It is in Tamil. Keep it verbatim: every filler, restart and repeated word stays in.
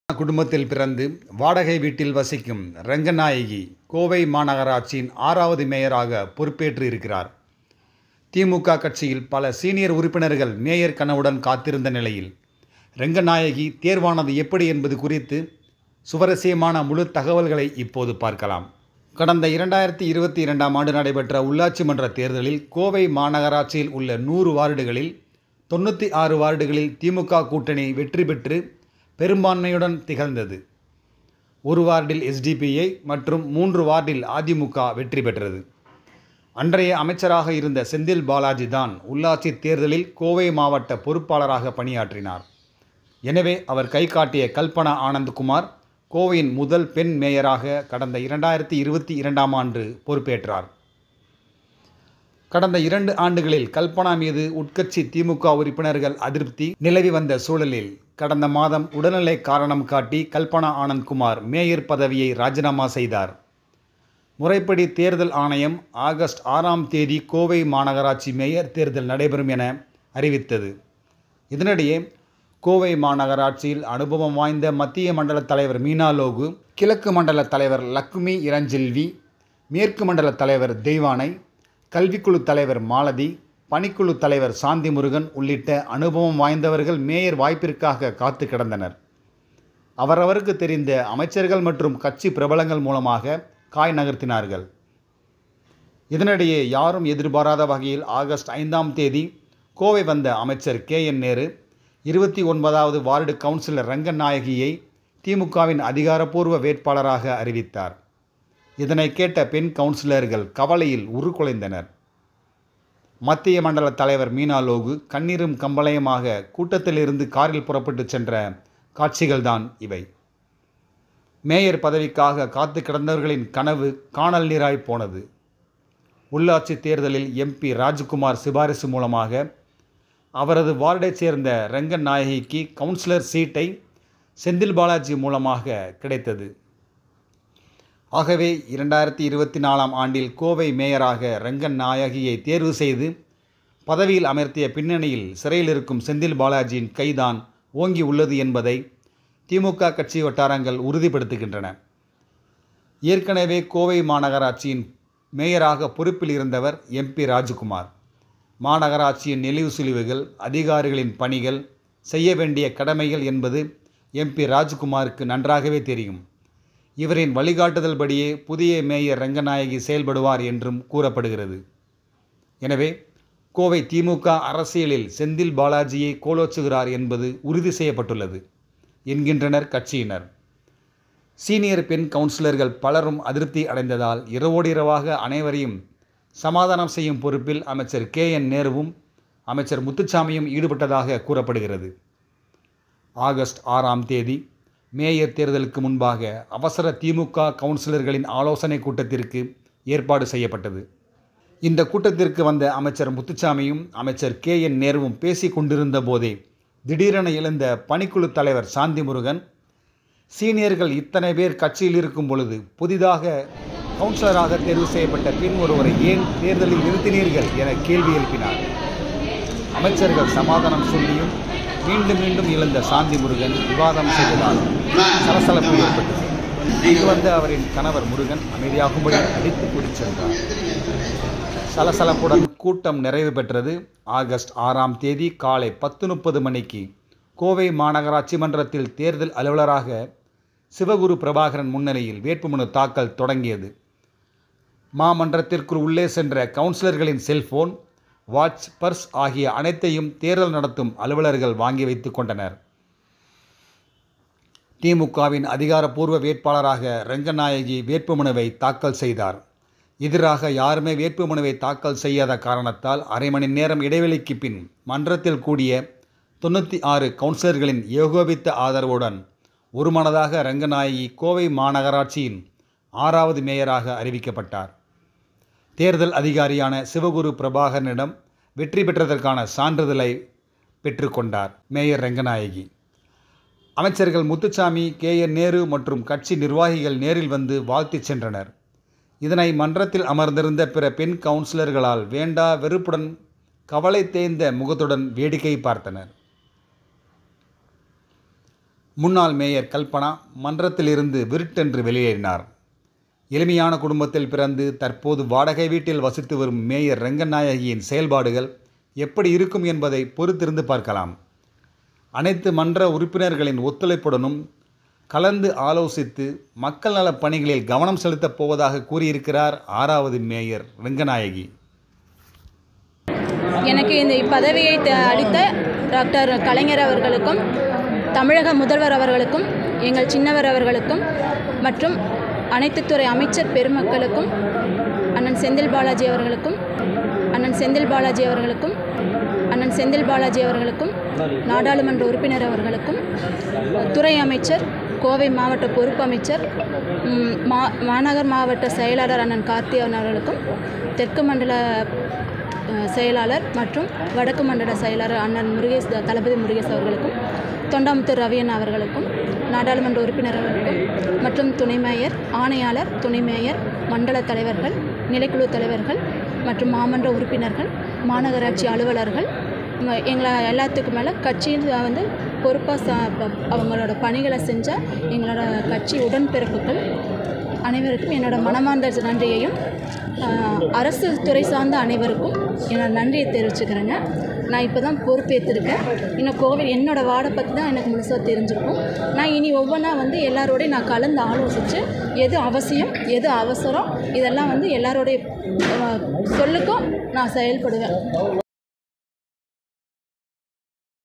குடும்பத்தில் பிறந்து வாடகை வீட்டில் வசிக்கும் ரங்கநாயகி கோவை மாநகராட்சியின் ஆறாவது மேயராக பொறுப்பேற்று இருக்கிறார். திமுக கட்சியில் பல சீனியர் உறுப்பினர்கள் மேயர் கனவுடன் காத்திருந்த நிலையில் ரங்கநாயகி தேர்வானது எப்படி என்பது குறித்து சுவாரஸ்யமான முழு தகவல்களை இப்போது பார்க்கலாம். கடந்த இரண்டாயிரத்தி இருபத்தி இரண்டாம் ஆண்டு நடைபெற்ற உள்ளாட்சி மன்ற தேர்தலில் கோவை மாநகராட்சியில் உள்ள நூறு வார்டுகளில் தொண்ணூற்றி ஆறு வார்டுகளில் திமுக கூட்டணி வெற்றி பெற்று பெரும்பான்மையுடன் திகழ்ந்தது. ஒரு வார்டில் எஸ்டிபிஐ மற்றும் மூன்று வார்டில் அதிமுக வெற்றி பெற்றது. அன்றைய அமைச்சராக இருந்த செந்தில் பாலாஜி தான் உள்ளாட்சி தேர்தலில் கோவை மாவட்ட பொறுப்பாளராக பணியாற்றினார். எனவே அவர் கை காட்டிய கல்பனா ஆனந்த்குமார் கோவையின் முதல் பெண் மேயராக கடந்த இரண்டாயிரத்தி இருபத்தி இரண்டாம் ஆண்டு பொறுப்பேற்றார். கடந்த இரண்டு ஆண்டுகளில் கல்பனா மீது உட்கட்சி திமுக உறுப்பினர்கள் அதிருப்தி நிலவி வந்த சூழலில் கடந்த மாதம் உடல்நிலை காரணம் காட்டி கல்பனா ஆனந்த்குமார் மேயர் பதவியை ராஜினாமா செய்தார். முறைப்படி தேர்தல் ஆணையம் ஆகஸ்ட் ஆறாம் தேதி கோவை மாநகராட்சி மேயர் தேர்தல் நடைபெறும் என அறிவித்தது. இதனிடையே கோவை மாநகராட்சியில் அனுபவம் வாய்ந்த மத்திய மண்டல தலைவர் மீனா லோகு, கிழக்கு மண்டல தலைவர் லக்ஷ்மி இளஞ்செல்வி, மேற்கு மண்டல தலைவர் தெய்வானை, கல்விக்குழு தலைவர் மாலதி, பணிக்குழு தலைவர் சாந்தி முருகன் உள்ளிட்ட அனுபவம் வாய்ந்தவர்கள் மேயர் வாய்ப்பிற்காக காத்து கிடந்தனர். அவரவருக்கு தெரிந்த அமைச்சர்கள் மற்றும் கட்சி பிரபலங்கள் மூலமாக காய் நகர்த்தினார்கள். இதனிடையே யாரும் எதிர்பாராத வகையில் ஆகஸ்ட் ஐந்தாம் தேதி கோவை வந்த அமைச்சர் கே என் நேரு இருபத்தி ஒன்பதாவது வார்டு கவுன்சிலர் ரங்கநாயகியை திமுகவின் அதிகாரப்பூர்வ வேட்பாளராக அறிவித்தார். இதனை கேட்ட பெண் கவுன்சிலர்கள் கவலையில் உருக்குலைந்தனர். மத்திய மண்டல தலைவர் மீனா லோகு கண்ணீரும் கம்பளையுமாக கூட்டத்திலிருந்து காரில் புறப்பட்டு சென்ற காட்சிகள்தான் இவை. மேயர் பதவிக்காக காத்து கிடந்தவர்களின் கனவு காணல் நீராய் போனது. உள்ளாட்சி தேர்தலில் எம்பி ராஜ்குமார் சிபாரிசு மூலமாக அவரது வார்டைச் சேர்ந்த ரங்கநாயகிக்கு கவுன்சிலர் சீட்டை செந்தில் பாலாஜி மூலமாக கிடைத்தது. ஆகவே இரண்டாயிரத்தி இருபத்தி நாலாம் ஆண்டில் கோவை மேயராக ரங்கநாயகியை தேர்வு செய்து பதவியில் அமர்த்திய பின்னணியில் சிறையில் இருக்கும் செந்தில் பாலாஜியின் கைதான் ஓங்கி உள்ளது என்பதை திமுக கட்சி வட்டாரங்கள் உறுதிப்படுத்துகின்றன. ஏற்கனவே கோவை மாநகராட்சியின் மேயராக பொறுப்பில் இருந்தவர் எம்பி ராஜ்குமார். மாநகராட்சியின் நெளிவு சுழிவுகள், அதிகாரிகளின் பணிகள், செய்ய வேண்டிய கடமைகள் என்பது எம்பி ராஜ்குமாருக்கு நன்றாகவே தெரியும். இவரின் வழிகாட்டுதல் படியே புதிய மேயர் ரங்கநாயகி செயல்படுவார் என்றும் கூறப்படுகிறது. எனவே கோவை திமுக அரசியலில் செந்தில் பாலாஜியை கோலோச்சுகிறார் என்பது உறுதி செய்யப்பட்டுள்ளது என்கின்றனர் கட்சியினர். சீனியர் பெண் கவுன்சிலர்கள் பலரும் அதிருப்தி அடைந்ததால் இரவோடு இரவாக அனைவரையும் சமாதானம் செய்யும் பொறுப்பில் அமைச்சர் கே என் நேருவும் அமைச்சர் முத்துசாமியும் ஈடுபட்டதாக கூறப்படுகிறது. ஆகஸ்ட் ஆறாம் தேதி மேயர் தேர்தலுக்கு முன்பாக அவசர திமுக கவுன்சிலர்களின் ஆலோசனை கூட்டத்திற்கு ஏற்பாடு செய்யப்பட்டது. இந்த கூட்டத்திற்கு வந்த அமைச்சர் முத்துசாமியும் அமைச்சர் கே என் நேருவும் பேசி கொண்டிருந்த போதே திடீரென எழுந்த பணிக்குழு தலைவர் சாந்தி முருகன், சீனியர்கள் இத்தனை பேர் கட்சியில் இருக்கும் பொழுது புதிதாக கவுன்சிலராக தேர்வு செய்யப்பட்ட பெண் ஒருவரை ஏன் தேர்தலில் நிறுத்தினீர்கள் என கேள்வி எழுப்பினார். அமைச்சர்கள் சமாதானம் சொல்லியும் மீண்டும் மீண்டும் எழுந்த சாந்தி முருகன் விவாதம் செய்ததால் சலசலப்பு ஏற்பட்டது. இங்கு வந்த அவரின் கணவர் முருகன் அமைதியாகும்படி அடித்து கூறிச் சென்றார். சலசலப்புடன் கூட்டம் நிறைவு பெற்றது. ஆகஸ்ட் ஆறாம் தேதி காலை பத்து முப்பது மணிக்கு கோவை மாநகராட்சி மன்றத்தில் தேர்தல் அலுவலராக சிவகுரு பிரபாகரன் முன்னிலையில் வேட்புமனு தாக்கல் தொடங்கியது. மாமன்றத்திற்குள் உள்ளே சென்ற கவுன்சிலர்களின் செல்போன், வாட்ச், பர்ஸ் ஆகிய அனைத்தையும் தேர்தல் நடத்தும் அலுவலர்கள் வாங்கி வைத்து கொண்டனர். திமுகவின் அதிகாரப்பூர்வ வேட்பாளராக ரங்கநாயகி வேட்புமனுவை தாக்கல் செய்தார். எதிராக யாருமே வேட்புமனுவை தாக்கல் செய்யாத காரணத்தால் அரை மணி நேரம் இடைவெளிக்கு பின் மன்றத்தில் கூடிய தொண்ணூற்றி ஆறு கவுன்சிலர்களின் ஏகோபித்த ஆதரவுடன் ஒருமனதாக ரங்கநாயகி கோவை மாநகராட்சியின் ஆறாவது மேயராக அறிவிக்கப்பட்டார். தேர்தல் அதிகாரியான சிவகுரு பிரபாகரனிடம் வெற்றி பெற்றதற்கான சான்றிதழை பெற்றுக்கொண்டார் மேயர் ரங்கநாயகி. அமைச்சர்கள் முத்துசாமி, கே என் நேரு மற்றும் கட்சி நிர்வாகிகள் நேரில் வந்து வாழ்த்திச் சென்றனர். இதனை மன்றத்தில் அமர்ந்திருந்த பிற பெண் கவுன்சிலர்களால் வேண்டா வெறுப்புடன் கவலை தேய்ந்த முகத்துடன் வேடிக்கை பார்த்தனர். முன்னாள் மேயர் கல்பனா மன்றத்திலிருந்து விருட்டென்று வெளியேறினார். எளிமையான குடும்பத்தில் பிறந்து தற்போது வாடகை வீட்டில் வசித்து வரும் மேயர் ரெங்கநாயகியின் செயல்பாடுகள் எப்படி இருக்கும் என்பதை பொறுத்திருந்து பார்க்கலாம். அனைத்து மன்ற உறுப்பினர்களின் ஒத்துழைப்புடனும் கலந்து ஆலோசித்து மக்கள் நலப் பணிகளில் கவனம் செலுத்தப் போவதாக கூறியிருக்கிறார் ஆறாவது மேயர் ரெங்கநாயகி. எனக்கு இந்த பதவியை அளித்த டாக்டர் கலைஞர் அவர்களுக்கும், தமிழக முதல்வர் அவர்களுக்கும், எங்கள் சின்னவர் அவர்களுக்கும் மற்றும் அனைத்து துறை அமைச்சர் பெருமக்களுக்கும், அண்ணன் செந்தில் பாலாஜி அவர்களுக்கும் அண்ணன் செந்தில் பாலாஜி அவர்களுக்கும் அண்ணன் செந்தில் பாலாஜி அவர்களுக்கும் நாடாளுமன்ற உறுப்பினர் அவர்களுக்கும், துறை அமைச்சர், கோவை மாவட்ட பொறுப்பு அமைச்சர், மா மாநகர் மாவட்ட செயலாளர் அண்ணன் கார்த்திகேயன் அவர்களுக்கும், தெற்கு மண்டல செயலாளர் மற்றும் வடக்கு மண்டல செயலாளர் அண்ணன் முருகேஷ் தளபதி முருகேஷ் அவர்களுக்கும், தொண்டாமுத்தூர் ரவியன் அவர்களுக்கும், நாடாளுமன்ற உறுப்பினர்களுக்கும் மற்றும் துணை மேயர், ஆணையாளர், துணை மேயர், மண்டல தலைவர்கள், நிலைக்குழு தலைவர்கள் மற்றும் மாமன்ற உறுப்பினர்கள், மாநகராட்சி அலுவலர்கள், எங்களை எல்லாத்துக்கும் மேலே கட்சியில் வந்து பொறுப்பாக அவங்களோட பணிகளை செஞ்ச எங்களோட கட்சி உடன்பிறப்புகள் அனைவருக்கும் என்னோட மனமார்ந்த நன்றியையும், அரசு துறை சார்ந்த அனைவருக்கும் என்னோட நன்றியை தெரிவிச்சுக்கிறேங்க. நான் இப்போ தான் பொறுப்பேற்றிருக்கேன். இன்னும் கோவில் என்னோடய வார்டை பற்றி தான் எனக்கு முழுசாக தெரிஞ்சிருக்கும். நான் இனி ஒவ்வொன்றா வந்து எல்லாரோடையும் நான் கலந்து ஆலோசித்து எது அவசியம், எது அவசரம், இதெல்லாம் வந்து எல்லாரோடைய சொல்லுக்கும் நான் செயல்படுவேன்.